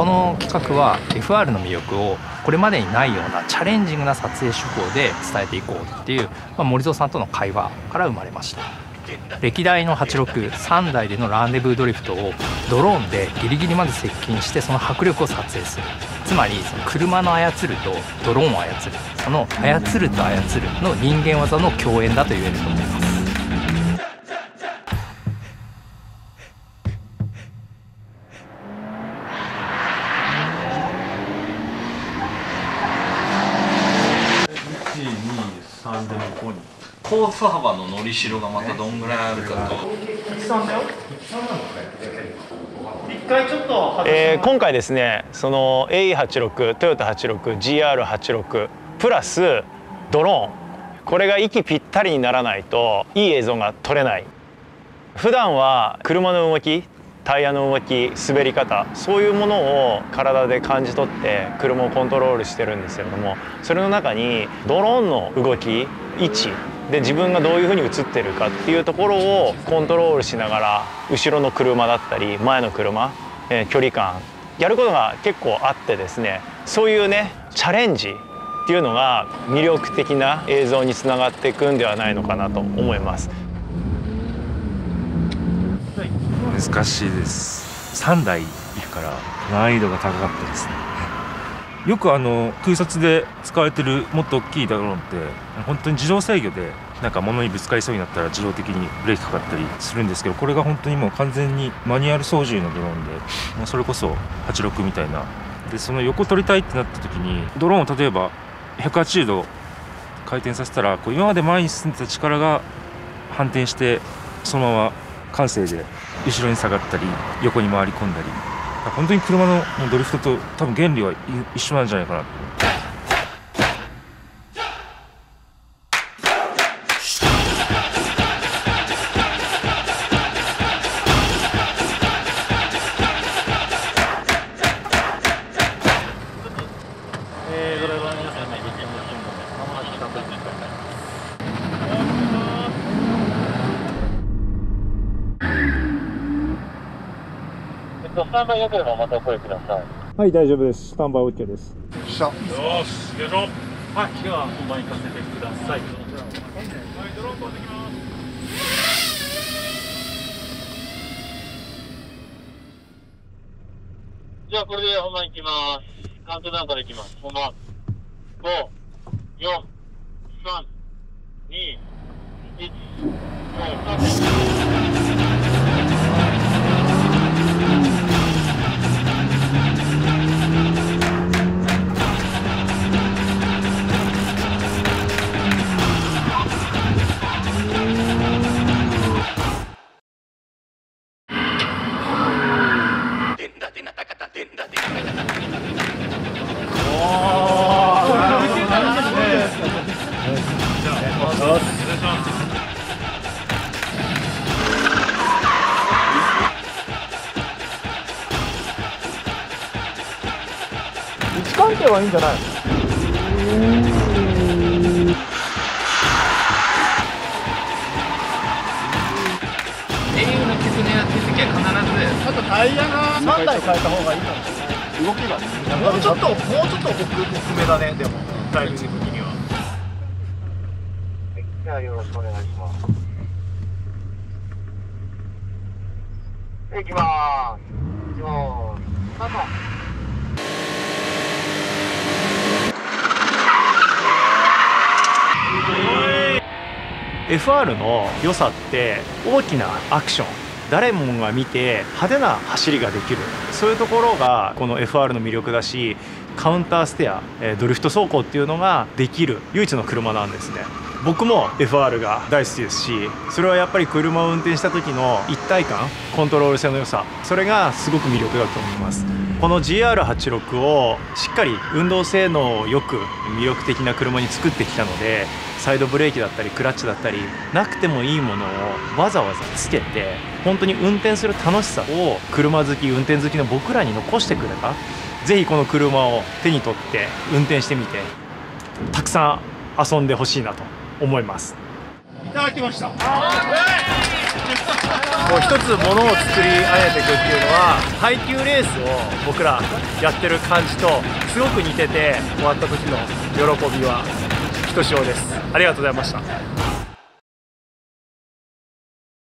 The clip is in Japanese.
この企画は FR の魅力をこれまでにないようなチャレンジングな撮影手法で伝えていこうっていう、森蔵さんとの会話から生まれました。歴代の863台でのランデブードリフトをドローンでギリギリまで接近してその迫力を撮影する。つまりその車の操るとドローンを操る、その操ると操るの人間技の共演だと言えると思います。 1、2、3で向こうにコース幅ののりしろがまたどんぐらいあるかと。 今回ですね、その AE86、トヨタ86、GR86 プラスドローン、これが息ぴったりにならないといい映像が撮れない。普段は車の動き、タイヤの動き、滑り方、そういうものを体で感じ取って車をコントロールしてるんですけれども、それの中にドローンの動き、位置で自分がどういうふうに映ってるかっていうところをコントロールしながら、後ろの車だったり前の車、距離感やることが結構あってですね、そういうねチャレンジっていうのが魅力的な映像につながっていくんではないのかなと思います。 難しいです。3台いるから難易度が高かったですね。よく空撮で使われてるもっと大きいドローンって本当に自動制御でなんか物にぶつかりそうになったら自動的にブレーキかかったりするんですけど、これが本当にもう完全にマニュアル操縦のドローンで、もうそれこそ86みたいなで、その横撮りたいってなった時にドローンを例えば180度回転させたらこう今まで前に進んでた力が反転してそのまま感性で後ろに下がったり横に回り込んだり、本当に車のドリフトと多分原理は一緒なんじゃないかなと。 ドライバーの皆さんにご注文してもまもなくスタートしてください。スタンバイよければまたお声ください。 はい、大丈夫です。スタンバイ OK です。 よし、よいしょ。はい、では本番行かせてください。はい、ドローン飛んできます。じゃあこれで本番行きます。カウントダウンから行きます。本番。5、4、3、2、1、もうスタート。 位置関係はいいんじゃないの？ 英雄の曲狙ってる時は必ずあとタイヤが3台変えた方がいいかもしれない。動きがね、もうちょっと奥めだね。でもタイミング的には。じゃあよろしくお願いします。いきまーす。よーい、スタート。 FR の良さって大きなアクション、誰もが見て派手な走りができる、そういうところがこの FR の魅力だし、カウンターステア、ドリフト走行っていうのができる唯一の車なんですね。僕も FR が大好きですし、それはやっぱり車を運転した時の一体感、コントロール性の良さ、それがすごく魅力だと思います。この GR86 をしっかり運動性能をよく魅力的な車に作ってきたので、サイドブレーキだったりクラッチだったりなくてもいいものをわざわざつけて、本当に運転する楽しさを車好き運転好きの僕らに残してくれた。ぜひこの車を手に取って運転してみて、たくさん遊んでほしいなと思います。 いただきました。 こう一つものを作り上げていくっていうのは耐久レースを僕らやってる感じとすごく似てて、終わった時の喜びはひとしおです。ありがとうございました。